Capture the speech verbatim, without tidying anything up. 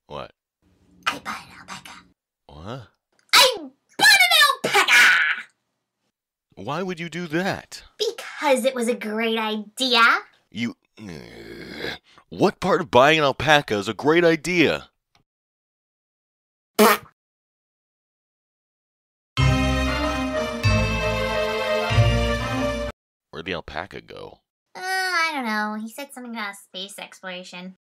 What? I bought an alpaca. What? I bought an alpaca! Why would you do that? Because it was a great idea. You... What part of buying an alpaca is a great idea? Where'd the alpaca go? Uh, I don't know. He said something about space exploration.